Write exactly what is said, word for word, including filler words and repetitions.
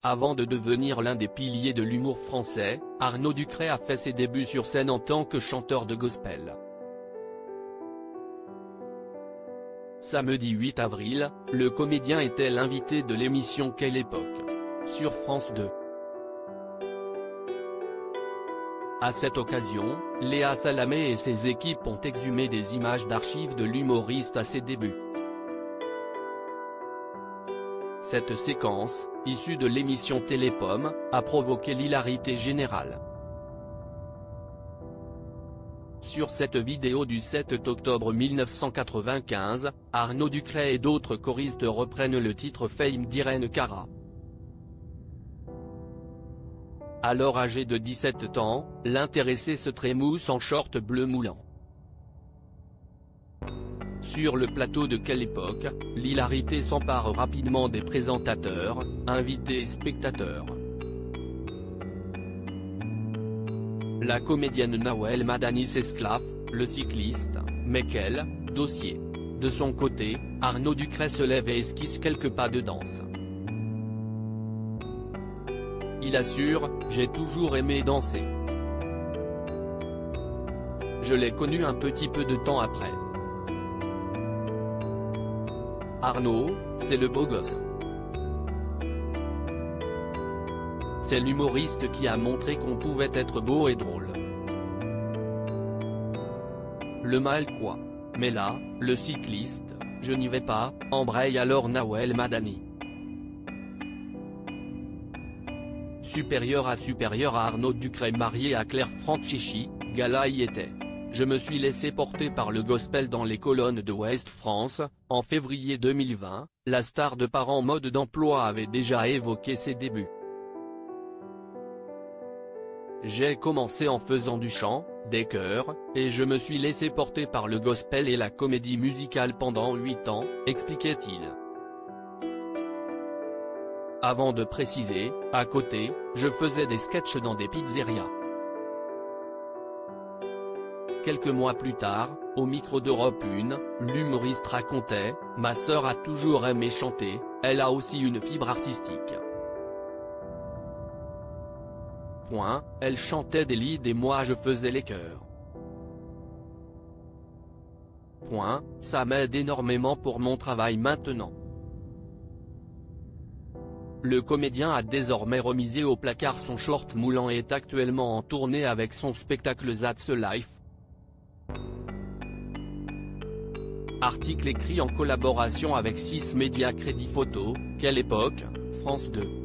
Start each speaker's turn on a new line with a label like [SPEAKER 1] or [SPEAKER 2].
[SPEAKER 1] Avant de devenir l'un des piliers de l'humour français, Arnaud Ducret a fait ses débuts sur scène en tant que chanteur de gospel. Samedi huit avril, le comédien était l'invité de l'émission Quelle époque sur France deux. À cette occasion, Léa Salamé et ses équipes ont exhumé des images d'archives de l'humoriste à ses débuts. Cette séquence, issue de l'émission Télépom, a provoqué l'hilarité générale. Sur cette vidéo du sept octobre mille neuf cent quatre-vingt-quinze, Arnaud Ducret et d'autres choristes reprennent le titre Fame d'Irène Cara. Alors âgé de dix-sept ans, l'intéressé se trémousse en short bleu moulant. Sur le plateau de Quelle époque, l'hilarité s'empare rapidement des présentateurs, invités et spectateurs. La comédienne Nawel Madani s'esclaffe, le cycliste, mais quel dossier. De son côté, Arnaud Ducret se lève et esquisse quelques pas de danse. Il assure « J'ai toujours aimé danser. Je l'ai connu un petit peu de temps après. Arnaud, c'est le beau gosse. C'est l'humoriste qui a montré qu'on pouvait être beau et drôle. Le mal quoi. Mais là, le cycliste, je n'y vais pas, embraye alors Nawel Madani. Supérieur à supérieur à Arnaud Ducret marié à Claire Franchichi, Gala y était. Je me suis laissé porter par le gospel dans les colonnes de Ouest France. En février deux mille vingt, la star de Parents mode d'emploi avait déjà évoqué ses débuts. J'ai commencé en faisant du chant, des chœurs, et je me suis laissé porter par le gospel et la comédie musicale pendant huit ans, expliquait-il. Avant de préciser, à côté, je faisais des sketchs dans des pizzerias. Quelques mois plus tard, au micro d'Europe un, l'humoriste racontait « Ma sœur a toujours aimé chanter, elle a aussi une fibre artistique. Point, elle chantait des leads et moi je faisais les chœurs. Point, ça m'aide énormément pour mon travail maintenant. » Le comédien a désormais remisé au placard son short moulant et est actuellement en tournée avec son spectacle That's Life. Article écrit en collaboration avec six médias Crédit Photo, Quelle époque, France deux.